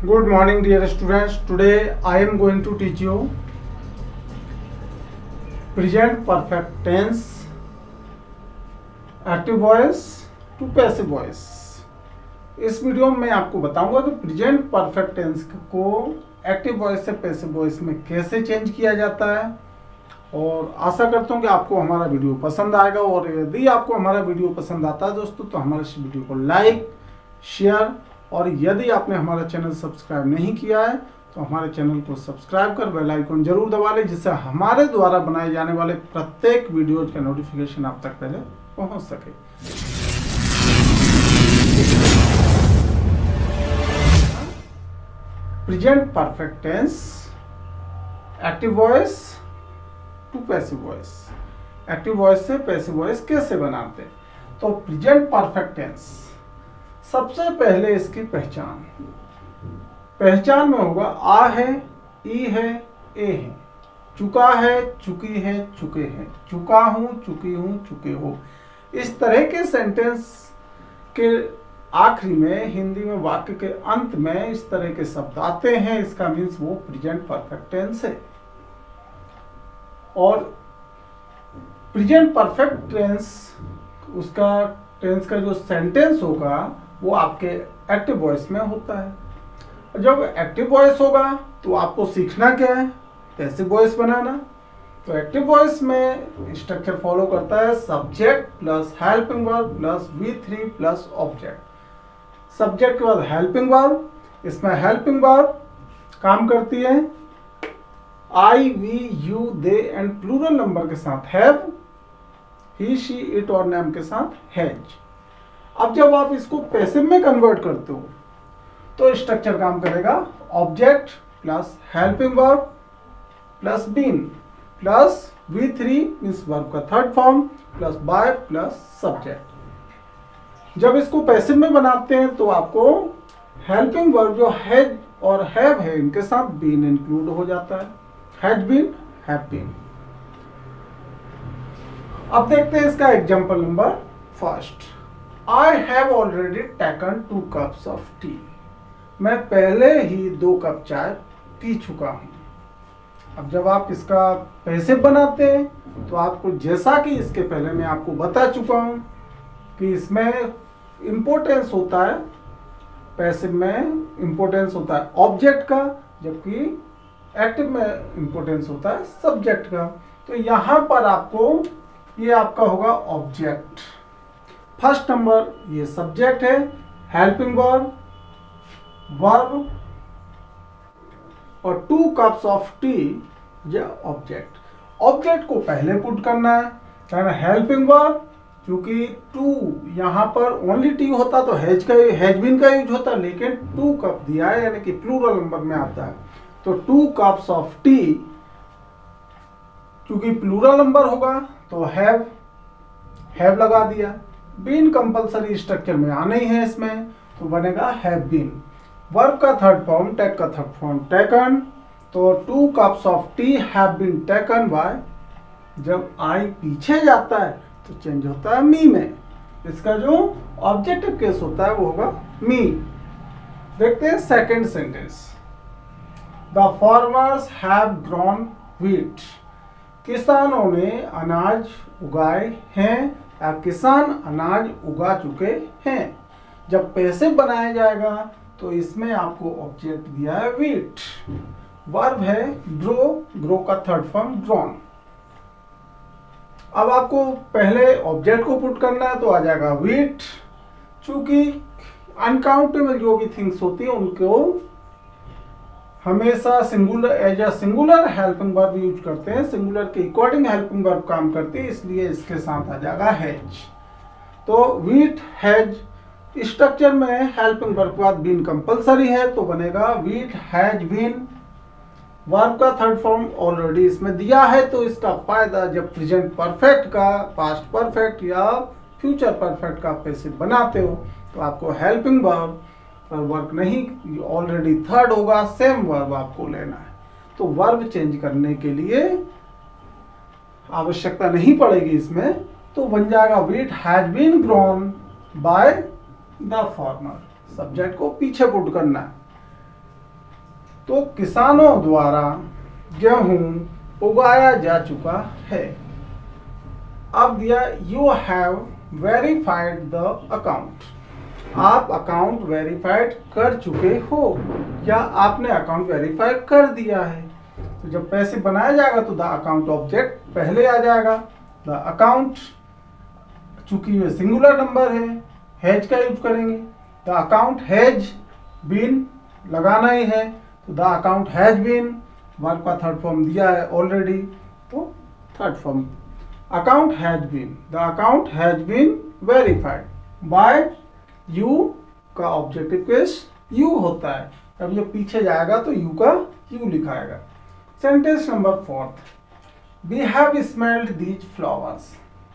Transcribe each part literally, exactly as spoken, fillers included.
Good morning, dear students. Today I am going to teach you present perfect tense, active voice to passive voice. इस video में मैं आपको बताऊंगा कि present perfect tense को active voice से passive voice में कैसे चेंज किया जाता है, और आशा करता हूं कि आपको हमारा वीडियो पसंद आएगा। और यदि आपको हमारा वीडियो पसंद आता है दोस्तों, तो हमारे इस वीडियो को लाइक, शेयर, और यदि आपने हमारा चैनल सब्सक्राइब नहीं किया है तो हमारे चैनल को सब्सक्राइब कर बेल आइकन जरूर दबा लें, जिससे हमारे द्वारा बनाए जाने वाले प्रत्येक वीडियोज का नोटिफिकेशन आप तक पहले पहुंच सके। Present perfect tense, active voice to passive voice. Active voice से पैसिव वॉइस कैसे बनाते हैं? तो प्रेजेंट परफेक्ट टेंस, सबसे पहले इसकी पहचान पहचान में होगा आ है, ई है, ए है, चुका है, चुकी है, चुके हैं, चुका हूं, चुकी हूं, चुके हो। इस तरह के सेंटेंस के आखिरी में, हिंदी में वाक्य के अंत में इस तरह के शब्द आते हैं, इसका मीन्स वो प्रेजेंट परफेक्ट टेंस है। और प्रेजेंट परफेक्ट टेंस, उसका टेंस का जो सेंटेंस होगा वो आपके एक्टिव वॉइस में होता है। जब एक्टिव वॉइस होगा तो आपको सीखना क्या है? पैसिव वॉइस बनाना। तो एक्टिव वॉइस में स्ट्रक्चर फॉलो करता है subject plus helping verb plus V three plus object. Subject के बाद हेल्पिंग वर्ब, इसमें हेल्पिंग वर्ब काम करती है I, we, you, they and plural number के साथ हैव, ही, शी, इट और नेम के साथ हैज। अब जब आप इसको पैसिव में कन्वर्ट करते हो तो स्ट्रक्चर काम करेगा object plus helping verb plus been plus V three means verb का third form plus by plus subject. जब इसको पैसिव में बनाते हैं तो आपको हेल्पिंग वर्ब जो हैज और हैव है इनके साथ बीन इंक्लूड हो जाता है, हैज बीन, हैव बीन। अब देखते हैं इसका example number first. I have already taken two cups of tea. मैं पहले ही दो कप चाय पी चुका हूँ। अब जब आप इसका पैसिव बनाते हैं तो आपको, जैसा कि इसके पहले मैं आपको बता चुका हूँ कि इसमें इम्पोर्टेंस होता है, पैसिव में इम्पोर्टेंस होता है ऑब्जेक्ट का, जबकि एक्टिव में इम्पोर्टेंस होता है सब्जेक्ट का। तो यहाँ पर आपको, ये आपका होगा ऑब्जेक्ट। फर्स्ट नंबर ये सब्जेक्ट है, हेल्पिंग वर्ब, वर्ब, और टू कप्स ऑफ टी ये ऑब्जेक्ट। ऑब्जेक्ट को पहले पुट करना है, हेल्पिंग वर्ब, क्योंकि टू यहाँ पर ओनली टी होता तो हैज का, हैज बीन का यूज होता, लेकिन टू कप दिया है यानी कि प्लूरल नंबर में आता है, तो टू कप्स ऑफ टी, क्योंकि प्लूरल नंबर होगा तो हैव, हैव लगा दिया। बीन कंपलसरी स्ट्रक्चर में आना ही है इसमें, तो बनेगा हैव बीन। वर्ब का थर्ड फॉर्म, टेक का थर्ड फॉर्म टेकन, तो two cups of tea have been taken by. जब आई पीछे जाता है तो चेंज होता है मी में, इसका जो ऑब्जेक्टिव केस होता है वो होगा मी। देखते हैं second sentence. The farmers have grown wheat. किसानों ने अनाज उगाए हैं, आप किसान अनाज उगा चुके हैं। जब पैसिव बनाया जाएगा तो इसमें आपको ऑब्जेक्ट दिया है व्हीट, वर्ब है ग्रो, ग्रो का थर्ड फॉर्म ग्रोन। अब आपको पहले ऑब्जेक्ट को पुट करना है तो आ जाएगा व्हीट। चूंकि अनकाउंटेबल जो भी थिंग्स होती है उनको हमेशा singular, as a singular helping verb use करते हैं, सिंगुलर के अकॉर्डिंग हेल्पिंग वर्ब काम करती है, इसलिए इसके साथ आ जाएगा हैज। तो व्हीट हैज स्ट्रक्चर में हेल्पिंग वर्ब के बाद बीन कंपलसरी है, तो बनेगा व्हीट हैज बीन। वर्ब का थर्ड फॉर्म ऑलरेडी इसमें दिया है, तो इसका फायदा जब प्रेजेंट परफेक्ट का, पास्ट परफेक्ट या फ्यूचर परफेक्ट का पैसिव बनाते हो तो आपको हेल्पिंग वर्ब पर वर्क नहीं, ऑलरेडी थर्ड होगा, सेम वर्ब आपको लेना है। तो वर्ब चेंज करने के लिए आवश्यकता नहीं पड़ेगी इसमें, तो बन जाएगा wheat has been grown by the farmer. Subject को पीछे पुट करना है। तो किसानों द्वारा गेहूं उगाया जा चुका है। अब दिया you have verified the account, आप अकाउंट वेरीफाइड कर चुके हो या आपने अकाउंट वेरीफाई कर दिया है। तो जब पैसे बनाया जाएगा तो द अकाउंट ऑब्जेक्ट पहले आ जाएगा। द अकाउंट, चूंकि ये सिंगुलर नंबर है, हैज का यूज करेंगे। द अकाउंट हैज बीन लगाना ही है, तो the account has been, verb का थर्ड फॉर्म दिया है ऑलरेडी, तो third form account has been, the account has been verified by you का ऑब्जेक्टिव केस यू होता है। अब ये पीछे जाएगा तो यू का यू लिखाएगा। Sentence number fourth, we have smelled these flowers,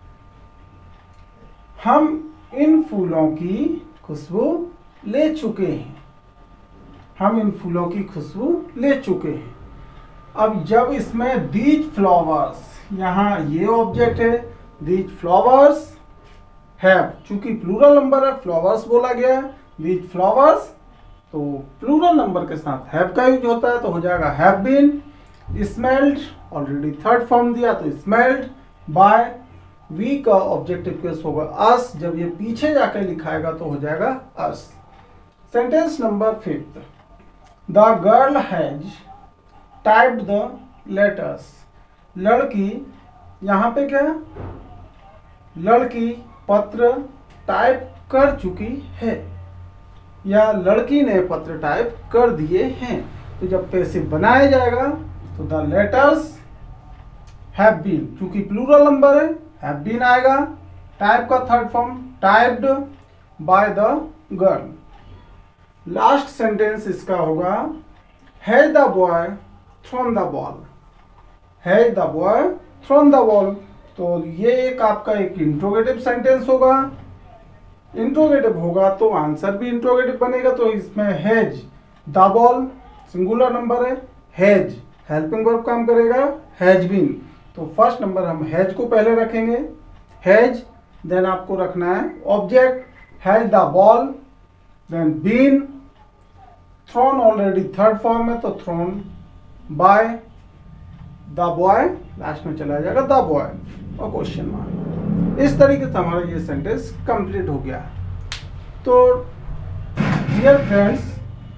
हम इन फूलों की खुशबू ले चुके हैं, हम इन फूलों की खुशबू ले चुके हैं। अब जब इसमें दीज फ्लावर्स, यहाँ ये ऑब्जेक्ट है, दीज फ्लावर्स हैव, चूंकि प्लूरल नंबर है फ्लावर्स बोला गया है, दीज फ्लावर्स, तो प्लूरल नंबर के साथ हैव का यूज होता है, तो हो जाएगा have been smelled, already third form दिया तो स्मेल्ड बाय, वी का ऑब्जेक्टिव केस होगा अस, जब ये पीछे जाकर लिखाएगा तो हो जाएगा us. Sentence number fifth, the girl has typed the letters, लड़की, यहाँ पे क्या है, लड़की पत्र टाइप कर चुकी है या लड़की ने पत्र टाइप कर दिए हैं। तो जब पैसे बनाया जाएगा तो द लेटर्स हैव बीन, चूंकि प्लूरल नंबर है हैव बीन आएगा, टाइप का third form typed by the girl. Last sentence इसका होगा has the boy thrown the ball, has the boy thrown the ball, तो ये एक आपका एक इंट्रोगेटिव सेंटेंस होगा। इंट्रोगेटिव होगा तो आंसर भी इंट्रोगेटिव बनेगा, तो इसमें has the ball singular number है, हैज हेल्पिंग वर्ब काम करेगा, हैज बीन, तो फर्स्ट नंबर हम हैज को पहले रखेंगे, हैज, देन आपको रखना है object has the ball, then been, thrown already third form है तो thrown by the boy, last में चला जाएगा द बॉय और क्वेश्चन मार्क। इस तरीके से हमारा ये सेंटेंस कंप्लीट हो गया। तो डियर फ्रेंड्स,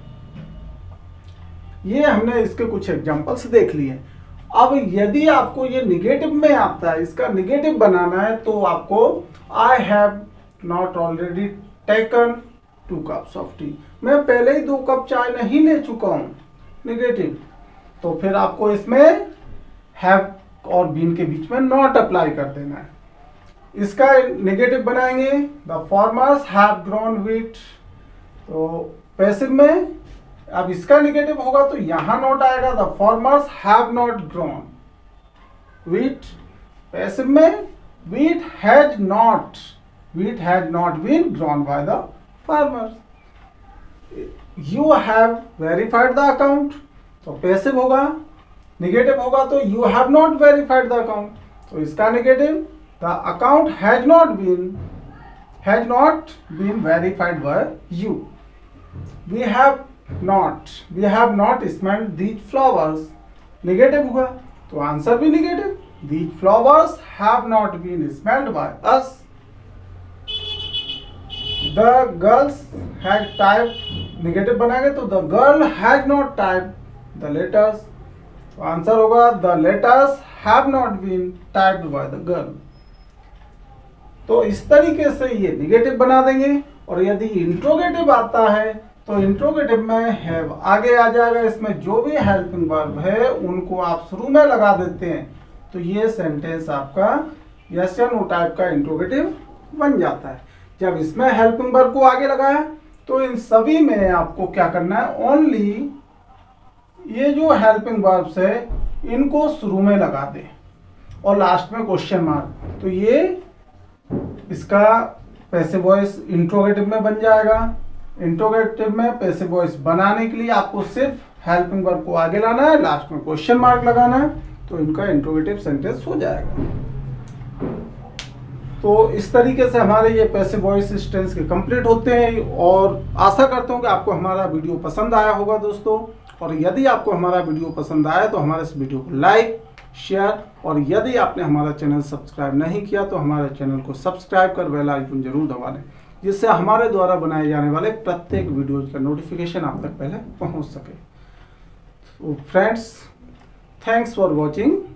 ये हमने इसके कुछ एग्जांपल्स देख लिए। अब यदि आपको ये निगेटिव में आता है, इसका निगेटिव बनाना है, तो आपको I have not already taken two cups of tea, मैं पहले ही दो कप चाय नहीं ले चुका हूं, निगेटिव, तो फिर आपको इसमें हैव और बीन के बीच में नॉट अप्लाई कर देना है। इसका नेगेटिव बनाएंगे, the farmers have grown wheat, तो पैसिव में अब इसका नेगेटिव होगा तो यहां नॉट आएगा, the farmers have not grown wheat. Passive में wheat has not, wheat has not been grown by the farmers. You have verified the account, तो पैसिव होगा, नेगेटिव होगा तो you have not verified the account, तो इसका negative the account has not been, has not been verified by you. We have not, we have not smelled these flowers, negative हुआ तो answer भी negative, these flowers have not been smelled by us. The girls had type, negative बनाएंगे तो the girl has not type the letters, तो answer होगा the letters have not been typed by the girl. तो इस तरीके से ये negative बना देंगे। और यदि इंट्रोगेटिव आता है तो इंट्रोगेटिव में हैव आगे आ जाएगा, इसमें जो भी हेल्पिंग वर्ब है उनको आप शुरू में लगा देते हैं, तो ये सेंटेंस आपका यस या नो टाइप का इंट्रोगेटिव बन जाता है। जब इसमें हेल्पिंग वर्ब को आगे लगाया तो इन सभी में आपको क्या करना है, ओनली ये जो हेल्पिंग वर्ब्स है इनको शुरू में लगा दें और लास्ट में क्वेश्चन मार्क, तो ये इसका पैसिव वॉइस इंट्रोगेटिव में बन जाएगा। इंट्रोगेटिव में पैसिव वॉइस बनाने के लिए आपको सिर्फ हेल्पिंग वर्ब को आगे लाना है, लास्ट में क्वेश्चन मार्क लगाना है, तो इनका इंट्रोगेटिव सेंटेंस हो जाएगा। तो इस तरीके से हमारे ये पैसिव वॉइस टेंस के कंप्लीट होते हैं और आशा करता हूँ कि आपको हमारा वीडियो पसंद आया होगा दोस्तों। और यदि आपको हमारा वीडियो पसंद आए तो हमारे इस वीडियो को लाइक, शेयर, और यदि आपने हमारा चैनल सब्सक्राइब नहीं किया तो हमारे चैनल को सब्सक्राइब कर बेल आइकन जरूर दबा दें, जिससे हमारे द्वारा बनाए जाने वाले प्रत्येक वीडियो का नोटिफिकेशन आप तक पहले पहुंच सके। तो फ्रेंड्स, थैंक्स फॉर वॉचिंग।